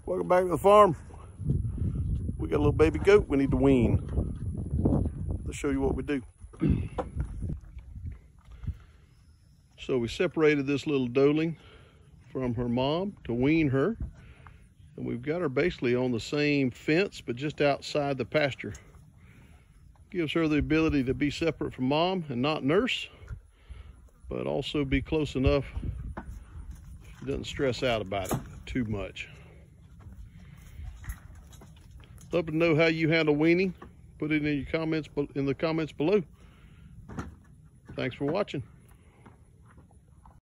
Welcome back to the farm. We got a little baby goat we need to wean. Let's show you what we do. So we separated this little doeling from her mom to wean her. And we've got her basically on the same fence, but just outside the pasture. Gives her the ability to be separate from mom and not nurse, but also be close enough she doesn't stress out about it too much. Love to know how you handle weaning. Put it in your comments in the comments below. Thanks for watching.